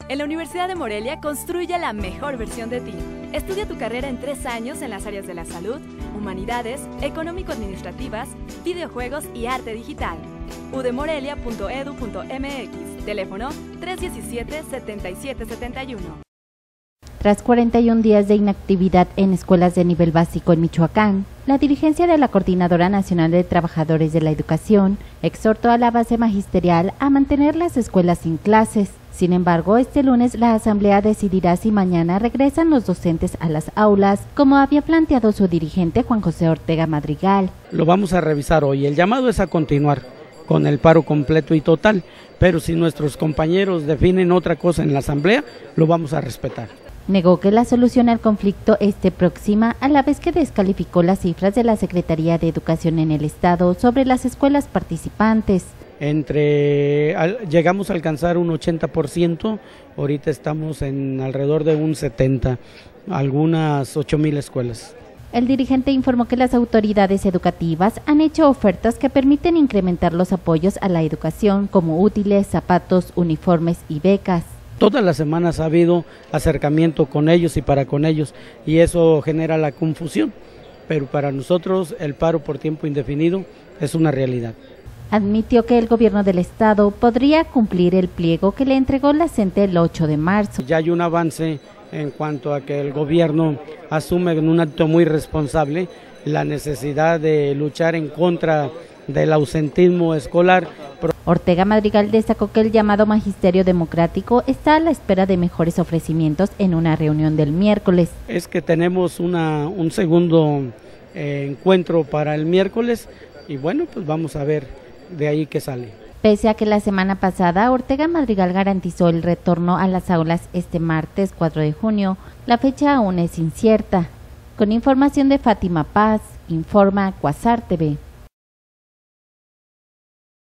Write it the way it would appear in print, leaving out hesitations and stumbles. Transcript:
En la Universidad de Morelia construye la mejor versión de ti. Estudia tu carrera en 3 años en las áreas de la salud, humanidades, económico-administrativas, videojuegos y arte digital. udemorelia.edu.mx, teléfono 317-7771. Tras 41 días de inactividad en escuelas de nivel básico en Michoacán, la dirigencia de la Coordinadora Nacional de Trabajadores de la Educación exhortó a la base magisterial a mantener las escuelas sin clases. Sin embargo, este lunes la Asamblea decidirá si mañana regresan los docentes a las aulas, como había planteado su dirigente Juan José Ortega Madrigal. Lo vamos a revisar hoy. El llamado es a continuar con el paro completo y total, pero si nuestros compañeros definen otra cosa en la Asamblea, lo vamos a respetar. Negó que la solución al conflicto esté próxima, a la vez que descalificó las cifras de la Secretaría de Educación en el Estado sobre las escuelas participantes. Llegamos a alcanzar un 80%, ahorita estamos en alrededor de un 70%, algunas 8,000 escuelas. El dirigente informó que las autoridades educativas han hecho ofertas que permiten incrementar los apoyos a la educación, como útiles, zapatos, uniformes y becas. Todas las semanas ha habido acercamiento con ellos y para con ellos, y eso genera la confusión, pero para nosotros el paro por tiempo indefinido es una realidad. Admitió que el gobierno del estado podría cumplir el pliego que le entregó la CENTE el 8 de marzo. Ya hay un avance en cuanto a que el gobierno asume en un acto muy responsable la necesidad de luchar en contra del ausentismo escolar. Ortega Madrigal destacó que el llamado Magisterio Democrático está a la espera de mejores ofrecimientos en una reunión del miércoles. Es que tenemos un segundo encuentro para el miércoles y bueno, pues vamos a ver de ahí qué sale. Pese a que la semana pasada Ortega Madrigal garantizó el retorno a las aulas este martes 4 de junio, la fecha aún es incierta. Con información de Fátima Paz, informa Cuasar TV.